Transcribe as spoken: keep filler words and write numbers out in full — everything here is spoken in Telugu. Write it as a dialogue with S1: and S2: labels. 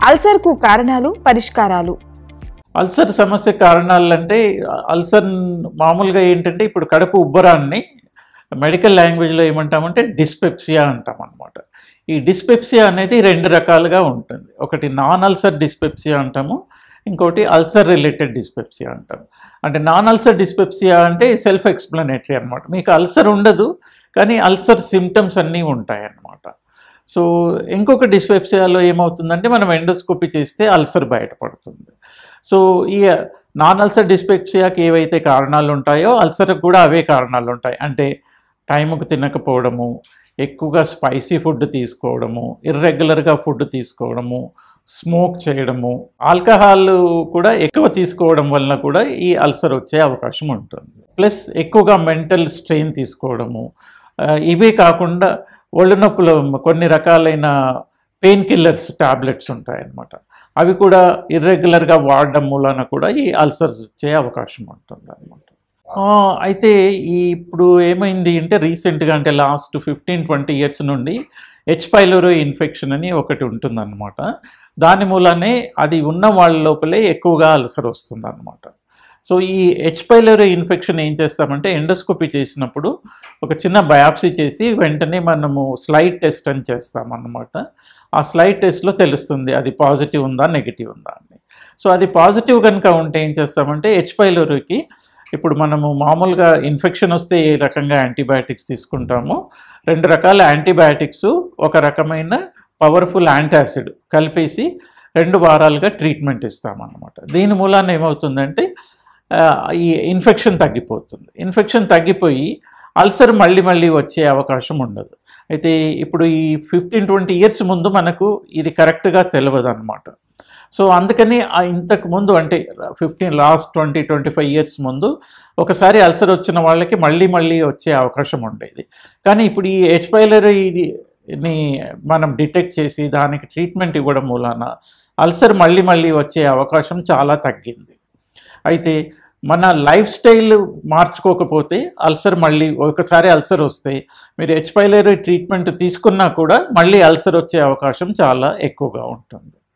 S1: అల్సర్కు కారణాలు, పరిష్కారాలు.
S2: అల్సర్ సమస్య కారణాలు అంటే అల్సర్ మామూలుగా ఏంటంటే ఇప్పుడు కడుపు ఉబ్బరాన్ని మెడికల్ లాంగ్వేజ్లో ఏమంటామంటే డిస్పెప్సియా అంటాం అన్నమాట. ఈ డిస్పెప్సియా అనేది రెండు రకాలుగా ఉంటుంది. ఒకటి నాన్ అల్సర్ డిస్పెప్సియా అంటాము, ఇంకోటి అల్సర్ రిలేటెడ్ డిస్పెప్సియా అంటాం. అంటే నాన్ అల్సర్ డిస్పెప్సియా అంటే సెల్ఫ్ ఎక్స్ప్లెనేటరీ అనమాట. మీకు అల్సర్ ఉండదు కానీ అల్సర్ సిమ్టమ్స్ అన్నీ ఉంటాయి అన్నమాట. సో ఇంకొక డిస్పెప్సియాలో ఏమవుతుందంటే మనం ఎండోస్కోపీ చేస్తే అల్సర్ బయటపడుతుంది. సో ఈ నాన్ అల్సర్ డిస్పెప్సియాకి ఏవైతే కారణాలు ఉంటాయో అల్సర్కి కూడా అవే కారణాలు ఉంటాయి. అంటే టైంకు తినకపోవడము, ఎక్కువగా స్పైసీ ఫుడ్ తీసుకోవడము, ఇర్రెగ్యులర్గా ఫుడ్ తీసుకోవడము, స్మోక్ చేయడము, ఆల్కహాల్ కూడా ఎక్కువ తీసుకోవడం వలన కూడా ఈ అల్సర్ వచ్చే అవకాశం ఉంటుంది. ప్లస్ ఎక్కువగా మెంటల్ స్ట్రెయిన్ తీసుకోవడము, ఇవే కాకుండా ఒళ్ళు నొప్పులు కొన్ని రకాలైన పెయిన్ కిల్లర్స్ టాబ్లెట్స్ ఉంటాయన్నమాట. అవి కూడా ఇర్రెగ్యులర్గా వాడడం మూలన కూడా ఈ అల్సర్స్ వచ్చే అవకాశం ఉంటుంది అన్నమాట. అయితే ఈ ఇప్పుడు ఏమైంది అంటే రీసెంట్గా అంటే లాస్ట్ ఫిఫ్టీన్ ట్వంటీ ఇయర్స్ నుండి హెచ్ పైలోరీ ఇన్ఫెక్షన్ అని ఒకటి ఉంటుందన్నమాట. దాని మూలనే అది ఉన్న వాళ్ళ లోపలే ఎక్కువగా అల్సర్ వస్తుందన్నమాట. సో ఈ హెచ్ పైలోరీ ఇన్ఫెక్షన్ ఏం చేస్తామంటే ఎండోస్కోపీ చేసినప్పుడు ఒక చిన్న బయాప్సీ చేసి వెంటనే మనము స్లైడ్ టెస్ట్ అని చేస్తామన్నమాట. ఆ స్లైడ్ టెస్ట్లో తెలుస్తుంది అది పాజిటివ్ ఉందా నెగిటివ్ ఉందా అని. సో అది పాజిటివ్ కనుక ఉంటే ఏం చేస్తామంటే హెచ్ పైలోరీకి ఇప్పుడు మనము మామూలుగా ఇన్ఫెక్షన్ వస్తే ఏ రకంగా యాంటీబయాటిక్స్ తీసుకుంటామో రెండు రకాల యాంటీబయాటిక్స్ ఒక రకమైన పవర్ఫుల్ యాంటాసిడ్ కలిపేసి రెండు వారాలుగా ట్రీట్మెంట్ ఇస్తామన్నమాట. దీని మూలాన ఏమవుతుందంటే ఈ ఇన్ఫెక్షన్ తగ్గిపోతుంది. ఇన్ఫెక్షన్ తగ్గిపోయి అల్సర్ మళ్ళీ మళ్ళీ వచ్చే అవకాశం ఉండదు. అయితే ఇప్పుడు ఈ ఫిఫ్టీన్ ట్వంటీ ఇయర్స్ ముందు మనకు ఇది కరెక్ట్గా తెలియదు అనమాట. సో అందుకని ఇంతకు ముందు అంటే fifteen last twenty twenty five years ముందు ఒకసారి అల్సర్ వచ్చిన వాళ్ళకి మళ్ళీ మళ్ళీ వచ్చే అవకాశం ఉండేది. కానీ ఇప్పుడు ఈ హెచ్ పైలోరీని మనం డిటెక్ట్ చేసి దానికి ట్రీట్మెంట్ ఇవ్వడం మూలాన అల్సర్ మళ్ళీ మళ్ళీ వచ్చే అవకాశం చాలా తగ్గింది. అయితే మన లైఫ్ స్టైల్ మార్చుకోకపోతే అల్సర్ మళ్ళీ ఒకసారి అల్సర్ వస్తే మీరు హెచ్ పైలోరీ ట్రీట్మెంట్ తీసుకున్నా కూడా మళ్ళీ అల్సర్ వచ్చే అవకాశం చాలా ఎక్కువగా ఉంటుంది.